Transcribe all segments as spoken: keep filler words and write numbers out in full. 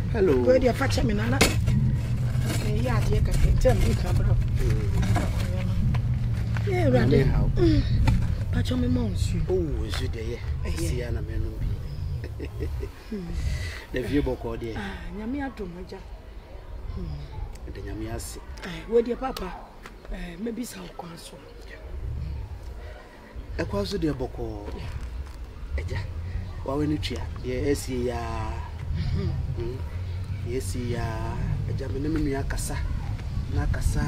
Hello. Where you fetch me nana? Yeah, dear, can tell me come. Yeah, Randy. How? Patch on me, monsieur. Oh, is it there? I see an American. The Yeboah dear. Ah, Yamia to my job. The Yamias. Where dear papa? Maybe so console. A quasi dear Boko. Well, when you cheer, yes, ya. Yes, ya. A Jaminimia Cassa. Nakasa.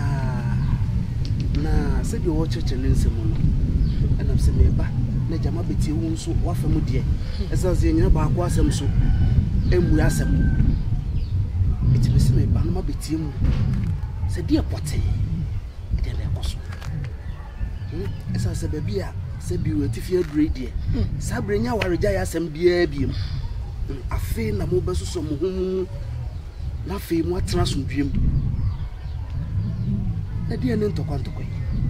Na said you watch it in Simon. And I'm saying, na jama beti wonso wafa mu de esase nyina ba kwa asem so emu asem etibisi me ba no ma beti mu se de pote e de na ekoso esase ba bia se bi wetifie adrede sa brenya wareja ya asem bia biem afi na mo besoso mo hu na afi mu atena so dwiem na de ne ntokwantokoy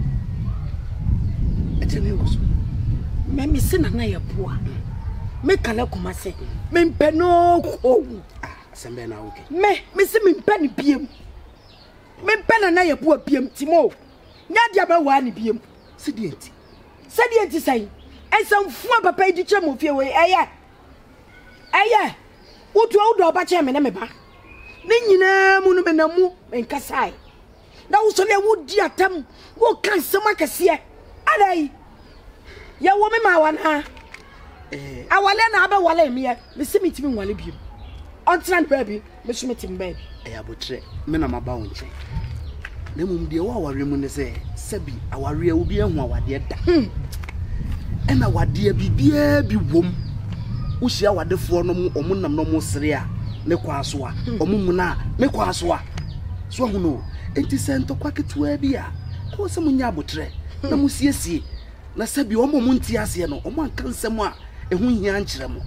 e de na ekoso me me se na na Yeboah me kala Kumasi me mpe no ko ah sembe na okay me me se me mpe ni biem me mpe na na Yeboah biem timo nya dia ba wa ni biem se die enti se die enti sai ensamfu papa edi chemo fie we eye eye utu udo ba che me na me ba ne nyina mu no be na mu enkasai na wo so le wudi atam wo kan sema kase adai ya wo me ma wana eh awale na aba wale me me se mitimi wale bi on tran baby me so mitim baby eh abotre me na maba wo nche na mum de wo aware mu ne se sabi aware wo bi ehu awade da e na wade bibia bi wom wo hia wadefo no mu omunam no mu sere a ne kwaso a omumu na me kwaso a so hu no enti se ntokwa ketua bi a ko se munya abotre na musiesie na sabi omo munti ase no omo anka nsem a ehu hia nkyere mo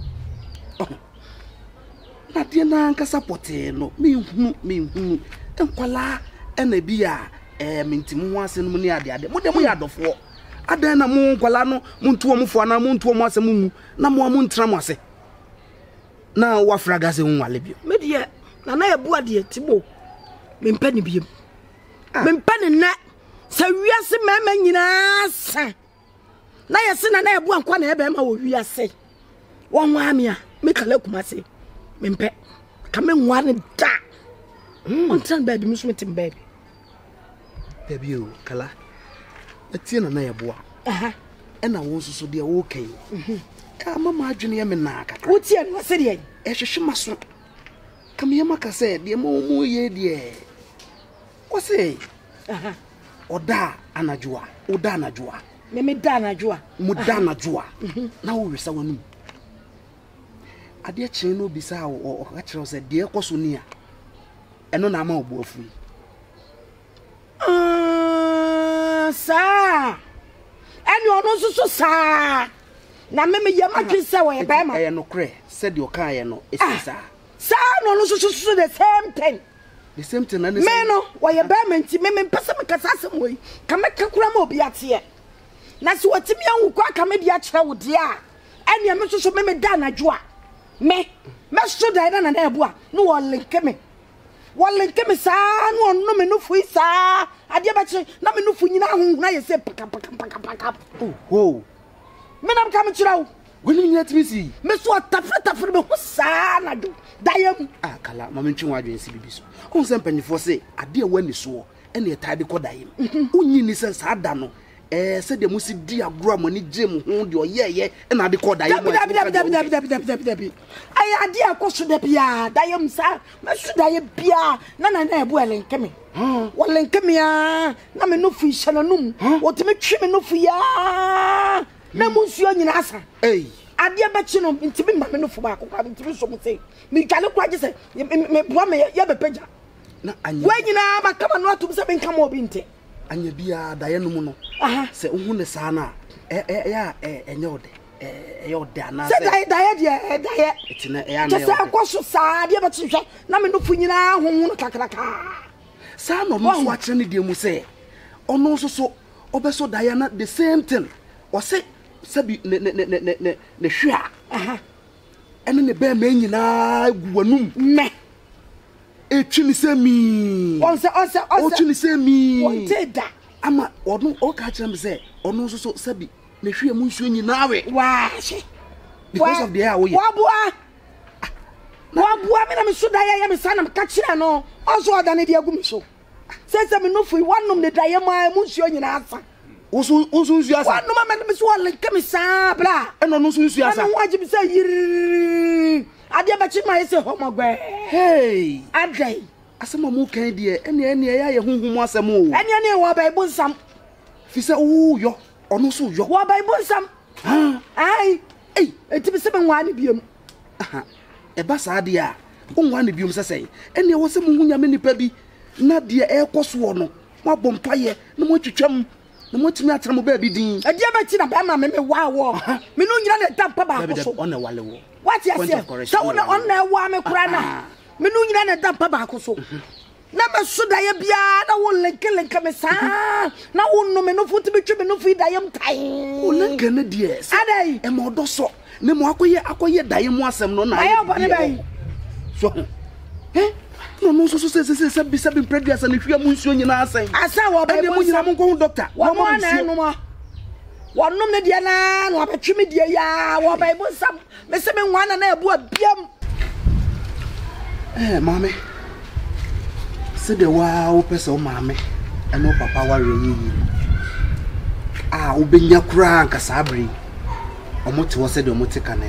na de na anka sapote no me hu me hu enkwala ena bi a eh mintim ho ase no ne ade ade mo de mo ya dofo adan na mo nkwala no muntu omfo na mo ntu omo ase mo mu na mo mo ntra mo ase na wa fragase hu wale bi me de na na Yeboah de timo me mpa ni biem me mpa ne na sa wiase mama nyina sa na yesi na na Yeboah kwa na ebe ma wo wiase wo ho amia me kala Kumasi me mpe ka me nwa ne da on tran baby me so metim baby baby o kala etie na na Yeboah aha e na wo soso de wo kai mhm ka mama adwene ye me na aka wo tie no se de e hwehwe maso ka me maka se de mo mo ye de wo se aha oda anajua oda anajua me me da anajua mu da anajua na wo wesa wanu ade kyen no bisa o ka kire se de ekoso ni a eno na ama obo afu ah sa eni ono susu sa na me me yama twise we be ma e no kre se de o kan ye no esi sa sa no no susu susu the same thing the same thing na me no wo ye be ma nti me me pese me kasa asem we ka me kakura ma obi ate na si watimi anwu kwa ka me dia kire wo de a eni me susu me me da anadwoa me me so da na na Yeboah no wo linke me wo linke me sa no no me no fu sa ade ba kire na me no fu nyina hu na ye se paka paka paka paka oh ho me nam ka me kire wo woni nyina timisi me so tafre tafre me hu sa na do dayam ah kala ma me ntwe wadwen si bibi so on se mpanyifo se ade a wani so e na etade ko dayem unyi ni se sa da no eh se de musi di agro amani gem ho de oyeye e na de ko dayem dabi dabi dabi dabi dabi dabi dabi dabi ay ade akoso da bia dayam sa me so daye bia na na na Yeboah lenke me wo lenke me a na me no fu hye num wo te me twi me no fu ya na musuo nyina asa eh ade ba chi no ntimi ma me no fu ba akwa ntimi so mu sei me dwale kwa je se me boa me ya be pagya na anya wa nyina ba kama no atum se me nka mo bi nte anya bia daye no mu no aha se uhu ne sa na eh eh ya eh enye ode eh eh ode ana se daye daye de daye etina eh ana je se akoso sa ade ba chi hwe na me no fu nyina hu hu kakraka sa no no so akire ne de mu se ono so so obeso daye na the same thing o se sabi ne ne ne ne ne ne hwea aha ene ne be ma nyina guwanum me chini say me. On say on say on say. chini say me. On say that. Ama ono o ka kire me say ono so so sabi na hwe mu nsuo nyina we. Wa. Because of the air we. Wa bua. Wa bua me na me so da ya me sana me ka kire no. Also oda ne dia gu me so. Say say me no fu wanum ne da ya ma mu nsuo nyina asa. Osu osu nsuo asa. Wanum ma me so wale ka me sa bla. E no no nsuo asa. Na waji me say yiri. Ade ba chi ma yese homogwe. Hey. Adai. Asema mu kan de ene ene ya ye honhom asem o. Ene ene wo Bible nsam. Fi say o yo, ono so yo. Wo Bible nsam. Ha. Ai. Ei, etibi se be nwa ne biam. Aha. E ba sa de a, o nwa ne biam sesei. Ene wo se mu hunya me nipa bi na de e koso no. Mo abompaye, na mo twetwam. Na mo timi atram ba bi din. E de ba ti na ba ma me me wa wo. Me no nyina ne tampa ba ko so. Ona wale wo. What you say? So na ona wa me kura na. Me no nyina ne tampa ba ko so. Na me so da ye bia na wo lenke lenke me sa. Na wo no me no futi be twe me no fi da yam tai. O lenke ne de. Adai. E mo do so. Ne mo akoye akoye da ye mu asem no na. Ayo ba ne bai. So. Eh? No no so so se se se bi se bi predia sa ne hwia mu nsuo nyina asen. Asa wo ba e mo nyina mo ko doctor. Wo mo na no mo. Wo nom ne de na no abetwe me de ya wo ba ibo sam. Me se me nwa na na ebu abiam. Eh mama. Se de wa wo pese o mama. E no papa wa reyi. Ah wo benya kura anka sabri. Omo te wo se de omo te kanen.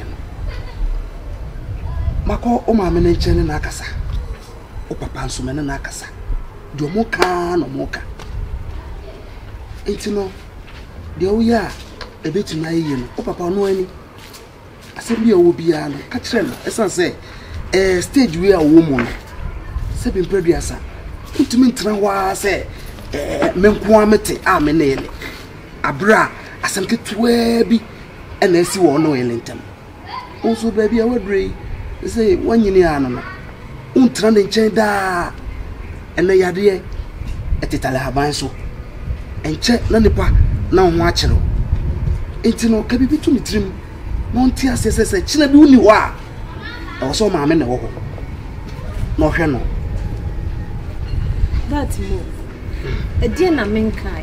Mako o mama na nche na akasa. O papa nso me na akasa. De omo ka no mo ka. Entino de o ya ebetu na yiye no o papa no ani asem bia wo bia no ka kire no esan se eh stage we a wo mo no se bi mpraduasa utumi ntra wa se eh menko amete a me na ele abra asem ketua bi ena asi wo no ele ntam onso ba bia wadrei se wanyini ano no untra ne nchen da ena yade etetale haban so enche na nipa na ho akero entino ka bibi tu mitrim no ntia sesese china bi uni ho a e so ma me na wo ho no hwe no that mo e dia na menkai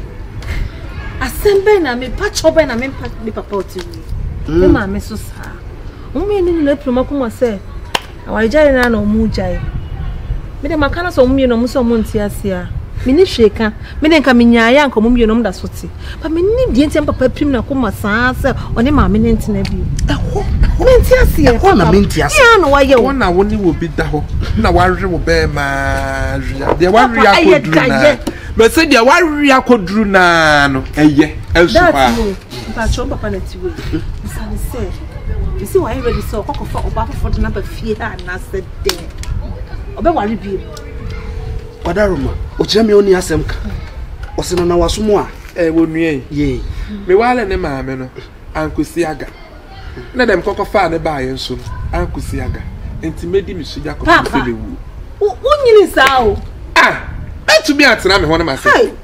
asembe na me pa chobe na me pa me papa otiwi e ma me so sa o me ni na proma ko mo se awai jare na na o mu jare me de makana so mu mi no mu so mu ntia sia mini sheka me de nka menyaaya nka mum yenom da soti pa me ni die ntem papa prim na ko masaa se one ma me ntina bi eho me ntia se e ho na me ntia se ya no wa ye wo na woni wo bi da ho na warre wo be ma ria de warre akodru na me se de warre akodru na no eye enso pa pa cho papa na tiwe misale se you see why ready so kokofa oba for the number fie ha na se de obe warre bi Wadaruma, ochire me oni asem ka. Osena na wasomo a eh wonue ye. Me wale ne maame no ankosi aga. Na dem kokofa ne baaye nso ankosi aga. Enti medi mi suja ko se lewu. Unyini sa o. Ah, etumi atena me ho ne mase. Hey.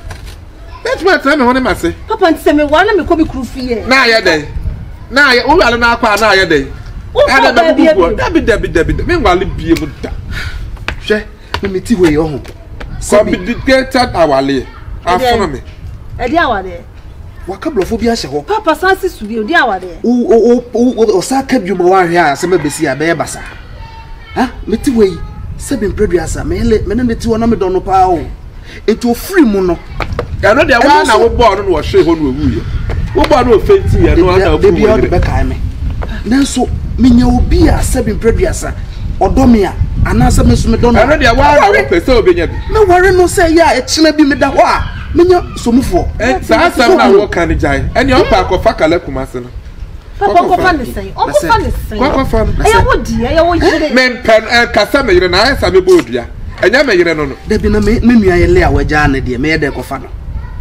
Etumi atena me ho ne mase. Papa ntse me wala me ko bi kru fie. Na ya den. Na ya wo wale na akwa na ya den. Ada be bubu. Dabi dabi dabi. Me wale bie mu da. Hwe me ti we yo ho complicated awale afono me e di awale wakablofo bi ahye ho papa sansi su bi o di awale o o o sa ka dwuma wa hwe a se me besi a be basa ha me ti we se be mpraduasa me le me na me ti wona me dono pa o enti o free mu no ya no de wa na wo bo no wo hwe ho no wu ye wo bo no fenti ye no ana fu bi o de be kai me nanso me nya obi a se be mpraduasa odomia anasa me so me don ana dia wa na wo pese obenya bi me ware no say ya e china bi me da ho a menya somufo eh sa asam na wo kan jai eni o pa akofa kala kumase no papa akofa ne sen akofa ne sen akofa e ya wo di e ya wo yire men pen kasa me yire na asa me bo odua enya me yire no no da bi na me me nua ye le a waja na de me ye de kofa no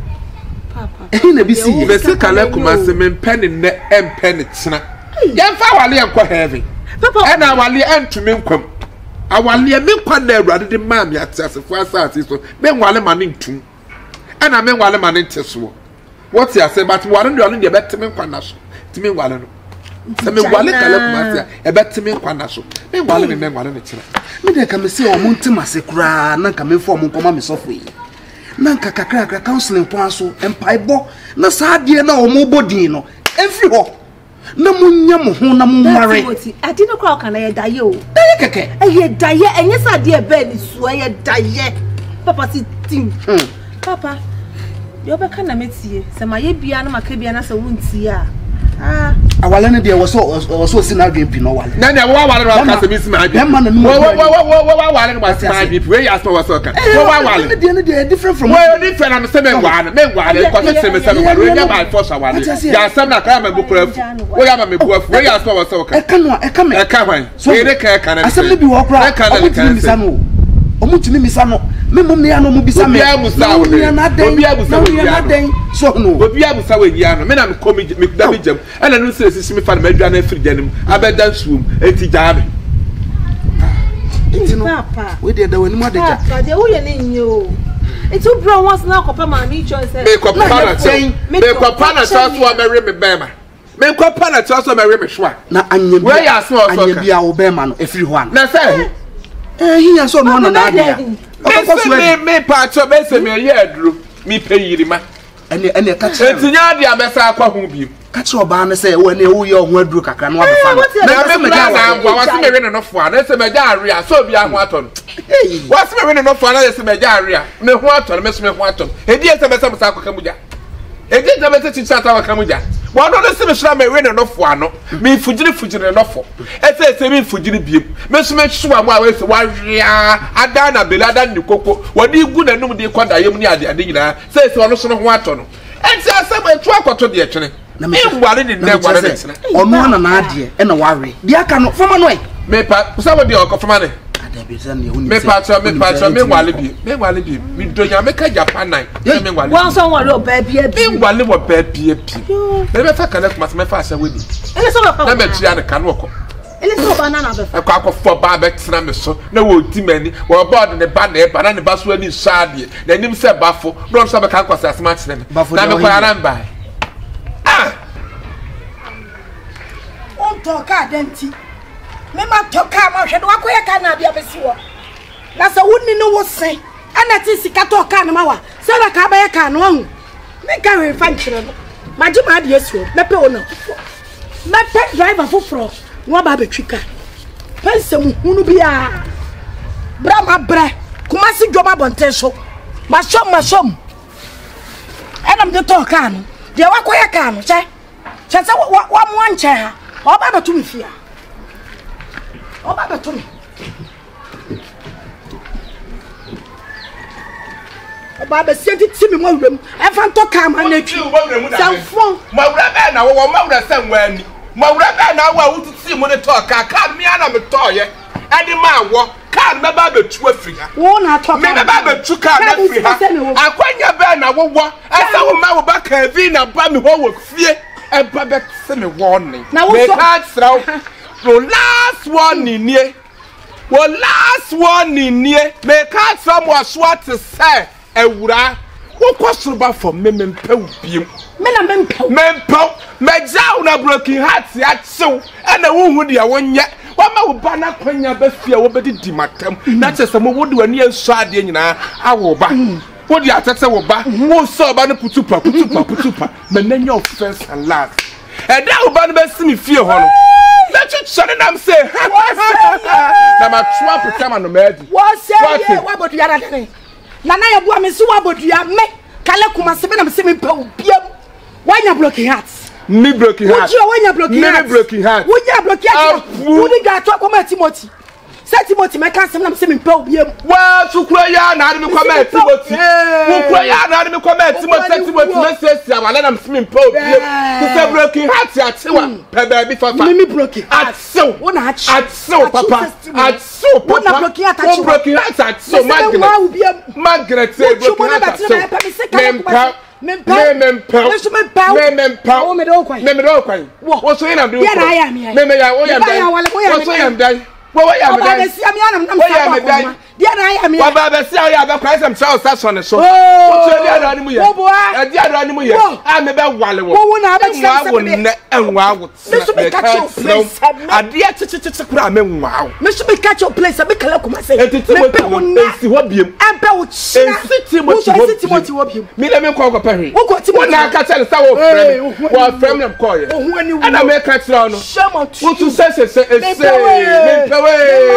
papa eh na bi si be se kala kumase men pen ne em pen china ye fa wale enko heaven papa ena wale antumi nkwam awale me kwa na awurade de ma me atiasefo asase so me nwale ma ne ntum ana me nwale ma ne nteso what you say but wale no de beteme kwa na so timi nwale no Se me wale kale Kumasi e betime kwana so. Me wale me me wale me kire. Me de ka me se o mo ntima se kura na ka me fo mo nkoma me sofo yi. Na nka kakra kakra counseling pon so empaibo na saa de na o mo bodin no. Emfi ho. Na munya mo ho na mo mare. Ati no kwa kana ye daye o. Daye keke. E ye daye enye sa de be ni so ye daye. Papa ti tim. Papa. Yo be kana metie. Se ma ye bia na maka bia na se wontie a. Ah. Awale ne de wo so wo so si na adwen pi no wale. Na na wo wale no ka se mi si ma adwen. Dem ma na no. Wo wo wo wo wo wale no ma si ma adwen. We ya so wo so ka. Wo wa wale. Ne de ne de different from. Wo different am se me wale. Me wale ko se se me se me wale. We ya ba force wale. Ya sam na ka ma bu kura fu. Wo ya ma me bu afu. We ya so wo so ka. E ka no e ka me. E ka hwan. We de ka ka na. Asem ne bi wo kura. E ka na ka na. Omu timi misa no me mom ne ya no mu bisa me obi abusa wo de obi abusa wo ya den so no obi abusa wo ya no me na me komi me da me jam ana no se sisi me fa na madwa na afiri janim abedan suum enti jaabe enti no we de da wani ma de ja papa de wo ye ne nyo enti wo bro once na kopa ma me cho say me kopa na chen me kopa na so so me re me bema me kopa na so so me re me hwa na anya bi we ya so so anya bi a wo bema no afiri ho an na say eh hiya so no na dia me me pa cho me se me ye aduro mi pe yirima ene ene ka che entinya dia be sa akwa ho bi ka che oba na se wo ne wo ye ho aduro kakra no abefa na me me na ngwa wa se me we ne no fo na se me ja area so bi aho aton wa se me we ne no fo na se me ja area me ho aton me so me ho aton edi e se me se me sa akwa kamuja edi e me se chicha ta wa kamuja wa no se me sura me we ne no fo ano me fujiri fujiri no fo e se se me fujiri biem me so me hwa mo a we se wa ria ada na belada ni koko wa di gu na num di kwada yem ni ade ade nyina se se ono so no ho ato no enti asem etu akoto de etwene na me ngware ni ne ngware ne sene ono na na ade e na wa we di aka no fama no e me pa so we di okofama ne me patro me patro me ngwale bi me ngwale bi mi donya me ka Japan nine me ngwale wan so ngwale o ba bia bi me ngwale wo ba bia bi me be fa kana kuma me fa asa wedi ele so ba na me tia ne kan woko ele so ba na na be fa akwa akofo ba be tena me so na wo ti mani wo board ne ba na e ba na ne ba so ani saade na nim se bafo no so be kan kwasa asma tene na me kwa ran ba ah on to ka denti me ma to ka ma hwe do akoya ka na bia besi wo na so wonni no wo sen ana ti sika to ka na ma wa se na ka ba ya ka no hu me ka we fa nkyere no ma ji ma de esuo me pe wo no me pe driver foforo wo ba be twika pense mu hunu bia bra ma bra Kumasi joba bonten so ma shom ma shom ana me to ka no de wa koya ka no che che se wa wa mo anche ha o ba be tu mi fia Oba beto mi. Oba be senti ti mi mo wurem. E fa nto ka ma na twi. Sanfon. Ma wura be na wo ma wura san wani. Ma wura be na wo wuti mo ne to ka ka mi ana me to ye. E di ma wo ka me ba be tu afiri ha. Wo na to ka. Me be ba be tu ka na afiri ha. Akwanya be na wo wo. E sa wo ma wo ba ka vi na ba mi ho wo fie. E ba be se me warning. Me ka sraw. So last one in here. Well, last one in here. Me can't someone swat to say a wura. What question about for me men pew beam? Men a men pew. Men pew. Me down a broken heart yet so. And a woman dia one yet. What my banner quenya befia will be dimatem. That's a some would do a near shard in I will back. What the attacker will back. Who saw about the putupa, putupa, putupa. Men then your first and last. And that will ban best me fear honor. Let you shut it up, say. Na ma twa pekama no medi. What say ye wa bodu ya dade. Na na ye bua me so wa bodu ya me. Kale Kumasi me na me se me pa obiam. Wanya broken hearts. Me broken hearts. Would you wanya broken hearts? Me broken hearts. Would you broken hearts? Would you ga to akoma Timothy? Say Timothy me kan se na me se me pa obiam. Wa tukura ya na ade me kwama Timothy. Tukura ya na ade me kwama Timothy Timothy me se sia wala na me se me pa obiam. To say broken hearts ya tewa. Pe baby fafa. Me me broken. Atso. Wona achi. Atso papa. Atso papa. Wona broken heart achi. Broken hearts atso Margaret. Margaret say broken hearts atso. Mempa. Mempa. Mempa. Mempa. Mempa. O me do kwan. Me me do kwan. Wo so ina do. Ya na ya me. Me me ya o ya dai. Wo so ya dai. Wo wa ya me dai. Oba be sia me anam nam sa kwa. dia na ya me wa ba be se ya be kwa sem try o so ne so o tue dia do ni mu ye e dia do ni mu ye a me be wale wo wo na ba tsa wo ne enwa wo so be catch your place ade a chichichi kura me nwa wo me so be catch your place be kala Kumasi e tete wo ensi ho biem ampe wo chi ensi timoti wo biem me le me ko ko pehwe wo ko timoti na ka tell say wo frame wo frame them call ye ana me ka tell no wo to say say say me pewe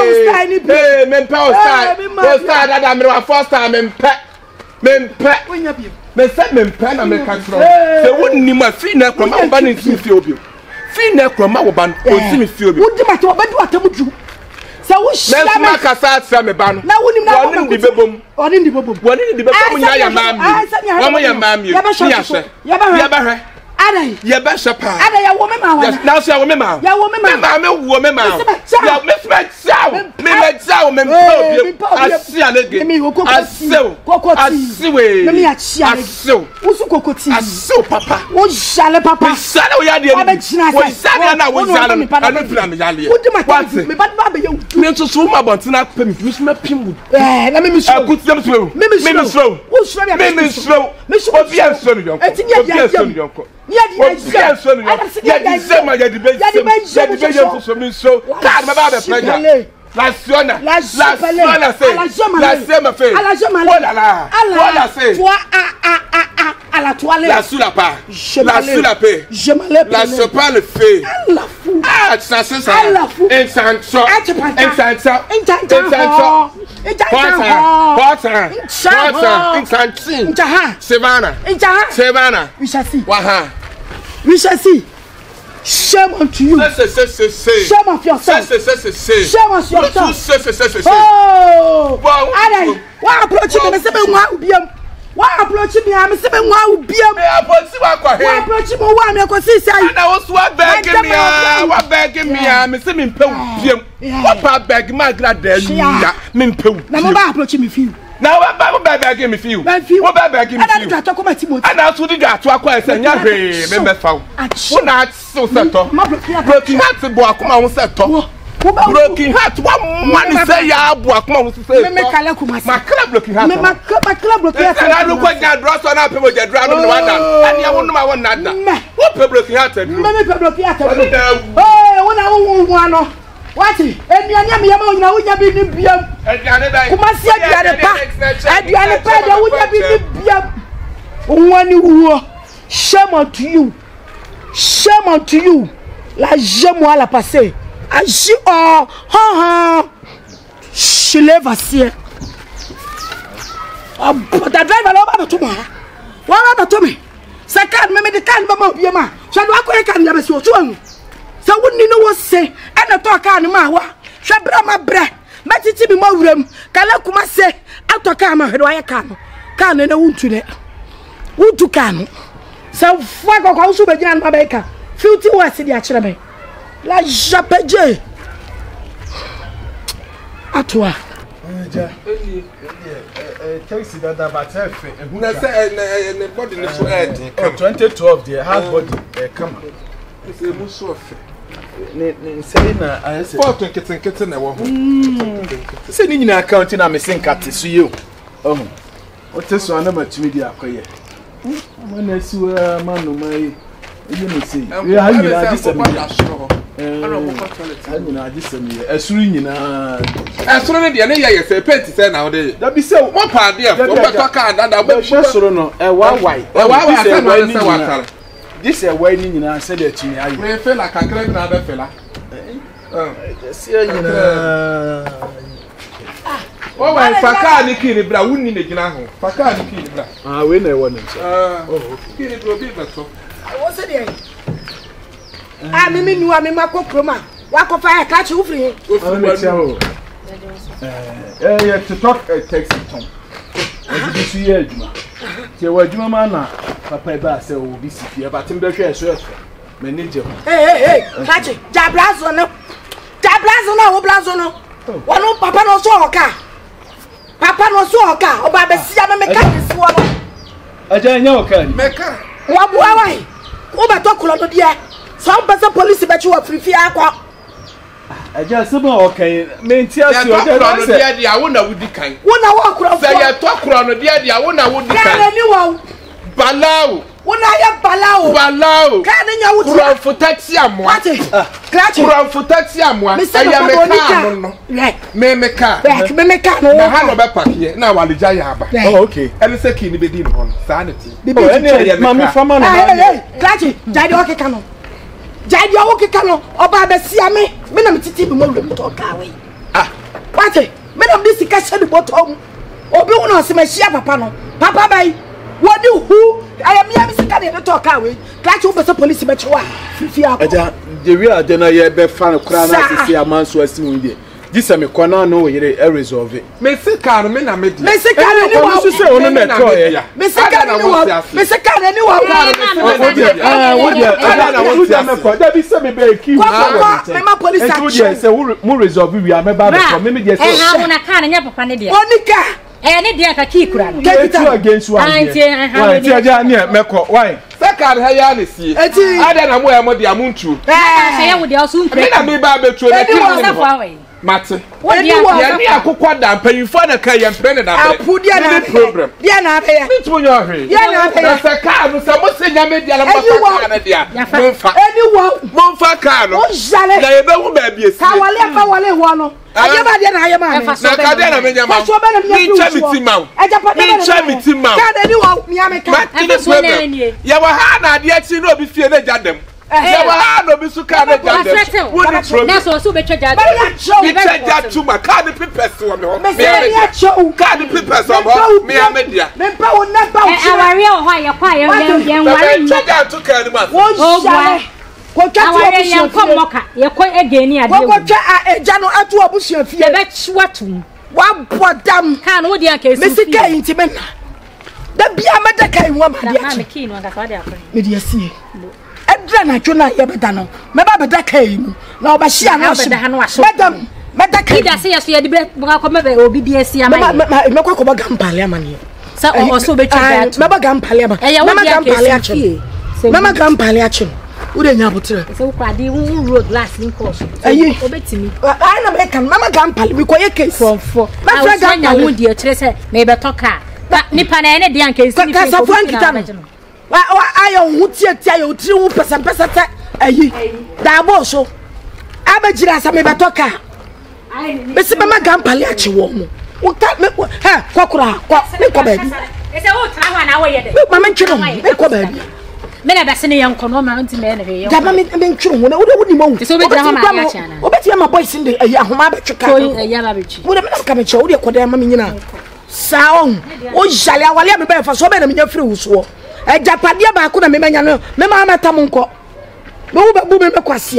eh me pewe style wo style that am wa first time me pe me pe me say me pe na me ka tell say wo ni ma fi na kwa ma ba ni fi fi obi fi na kwa ma wo ba o si mi fi obi wo di ma to ba du atamuju sa wo shia me ma ka sa tra me ba no na wo ni na wo ni di bebom wo ni di bebom wo ni di bebom nya ya ma mi wo mo ya ma mi ya hwe ya ba hwe Adai. Ye be shepa. Adai ya wo me ma wa. Yes, now say wo me ma. Ya wo me ma. Me ma me wo me ma. Ya me me tsaw. Me me tsaw me mpa obi. Asi anege. Me kokoti. Asew. Kokoti. Asiwe. Me me achi anege. Asew. Usu kokoti. Asew papa. Wo jale papa. Me sale wo ya de. Wo be china se. Wo sale na wo jale. Anu pila me jale. Wo di ma ta. Me ba ba be you. Me nso so ma bontina pe me me pim wo. Eh, na me me slow. Akuti am slow. Me me slow. Wo slow ya. Me me slow. Me slow. Obi am slow ni yonko. Obi am slow ni yonko. Ya di ya ya di sema ya di be ya di be ya di be ya so mi so ka ma ba be pleasure la siona la siona se la sema fe oh la la oh la se toi a a a a à la toilette la sous la pas la sous la paix je me lève la se pas le fait la fou ah ça c'est ça la fou insanso insanso insanso insanso Porta, porta, insanti. Injaha. Savannah. Injaha. Savannah. We shall see. Waha. We shall see. Shame unto you. Say, say, say, say. Shame of yourself. Say, say, say, say. Shame of yourself. Say, say, say, say. Oh. Wow. Adai. Why approach me? Me say me wa ubiam. Why approach me? Me say me wa ubiam. Me approach wa kwa he. Why approach me? Wa me ko see say. And I was wa beg me ah. Wa beg me ah. Me say me mpe ubiam. Wa pa beg ma glad there ya. Me mpe ubiam. Na mo ba approach me feel. Now what Bible begging me feel? What begging me feel? And I told you that to acquire say nya hwe me me fa. Wo na so seto. Broken heart bo akoma wo seto. Broken heart one man say ya bo akoma wo say. Me me kala Kumasi. Ma kala broken heart. Me ma ma kala broken heart. I don't go nya draw so na pe mo je draw no no wanda. And ya wonu ma won na da. Wo pe broken heart do. Me me pe broken heart do. Eh wona wo wo ano. What? Eduane me yama nyina wonya bi ni biam. Eduane dai. Kumasi eduane pa. Eduane pa da wonya bi ni biam. Onwani wuo. Shame unto you. Shame unto you. La jemo la passer. Agi oh ha ha. Je lève assier. Ah, ta driver là ba to ma. Wa ba to me. Ça kan me me de kan ba ma biama. Ça doit ko kan ya be so so anu. Sa wonni no wo se ena to ka ne ma wa hwe bra ma bra matiti bi ma wuram kala Kumasi atoka ma hwe wa ye ka no ka ne na wuntu ne wuntu ka no sa fwa ko ko so be gina ma be ka filti wa se di a kire me la japeje atwa ja eni eh taxi that about efe na say ne body ne so head twenty twelve there hard body eh come say mu so fe ne ne say na ayese foto kitten kitten na wo ho say ni nyina account na me sin kat so you oh o te so na matumi di akoye mana siwa manu mai you know say we ha nyina di sami ana mo ko toilet ha nyina di sami esuru nyina esuru ne de ne ye ye say penti say na wo de da bi say mo pa de e wo beto ka da da bo soro no e wa wai e wa wai say no say wa kare this is why ni nyina say de tumi ayo me fela kakra na da fela eh say nyina o wa faka ni kiri bra wunni ne gina ho faka ni kiri bra ah we na e won nso ah oh kiri bro bi beto wo se de ah me me nuwa me makokro ma wa ko fa ka chi ufri o eh eh yeah to talk a taxi tom e bi su ye aduma ti wa aduma ma na papa ba say o bi si fie but mbe hwe so efe me ne je eh eh eh ka chi jabrazo no jabrazo no wo brazo no wono papa no so oka papa no so oka oba be sia me me ka si wo no aja nya oka ni me ka wa bua wai wo ba to kulo no de so pesa police be chi wo free fie akwa Aja sema okay menti asi o de no dia dia wo na wudi kan wo na wo akura say ya to akura no dia dia wo na wudi kan ka ni wo balao wo na ya balao balao ka ni nya wo ti kura fo taxi amwa clutch kura fo taxi amwa aya me ka no no me me ka me me ka no na ha no be pack here na walija ya aba oh okay ele se ki ni be di no sanity oh ene mami fama no clutch jai de okeka no jai de okeka no oba be sia me me na metiti bi mo wura to ka we ah what me na this ka shade bottom obi wo na se ma hia papa no papa bai what do who I am here sika de to ka we clutch wo be se police be chewa fifi akọ aja the we are na ye be fan kra na sisi amanso asimu de This me kwana no we resolve. Me se kan me na me di. Me se kan ni wa so se onu me to ye. Me se kan ni wa. Me se kan ni wa. Ah, wo dia. Ada na wo dia me ko. Da bi se me be ki. Me ma police action. Wo dia se wo resolve we am ba be ko. Me me dia se. Eh ha wo na kan nya papa ne dia. Onika. Eh ne dia ka ki kura. Take it against one. Anti eh ha. Why ti aja ni me ko. Why? Second ha ya ne sie. Ada na mo ya mo dia muntu. Eh se ya wo dia so mpre. Me na me ba be tuo na ki. Mate. What do you want? Ya ni akokwa da mpanyifo na ka ya mpre ne da. Apu dia na problem. Dia na be ya. Mitwo nyo hwe. Dia na be ya. Se ka no se mo se nya me dia la papa ka na dia. Monfa. Anyone. Monfa ka no. O jale. Na ye be hu ba bi esi. Ka wale fa wale ho no. Aye ba dia na aye ma. Na ka dia na me nya ma. Ni cha miti ma. Eja pa dia. Ni cha miti ma. Ka da ni wo mi ame ka. Ya wa ha na dia chi no bi fie na jadem. Ya wa ha no bi su ka na jadem. Wo ni problem. Na so so be twa jadem. Bi twa jadem ma ka ni pipes wo me ho. Me ya cho ka ni pipes wo ho. Me ya me dia. Me pa wo na ba wo. Eh aware o ho ya kwa ya ya nware ni. Twa jadem ka ni ma. Wo jale. Ko twa aware ya ko moka ya ko egeni ade. Ko twa eja no atu obusia fie. Be chwa tum. Wa bodam. Ka no dia ka esi. Me sika yin ti me na. Da bia me da kai wo ma dia. Na me ki no anga de akọ. Me dia sie. Edra na twona ye beda no. Me ba beda kai mu. Na oba hia na so. Madam, meda kai. Ida se yeso ye de be ko me be obi dia sia ma. Me me kwa ko ba gampale amane. Sa o so be twa dat. Me ba gampale ama. Me ma gampale achi. Me ma gampale achi. Wo de nya botre. Se wo kwade wo road glass in course. Ayi. Obetimi. Ai na me kan me ma gampale bi ko ye case. From for. Ma fra gampale wo dia kire se me be to car. Nipa na ene dia nke isi ni ka sa frank tan wa ayo hu tie tie ayo tiri hu pesa pesa ta ayi da bo so abajira sa me betoka be se be ma gampale achi wo mu wo ta me ha kwakura kwa me ko ba bi e se wo tra ho na wo ye de ma me ntwero me ko ba bi me na be se ne yanko no ma nti me na he ye da ma me me ntwero ho na wo de wo ni mo se wo be tra ho ma ya cha na wo be tie ma boys ndi ayi ahoma ba tweka ko ya ba be chi wo de me na ka me che wo de ko da ma me nyina saon o jale awale me be fa so be na me nya free wuso e japade ba ko na me manya no me ma meta mo nko me wo ba bu me me kwase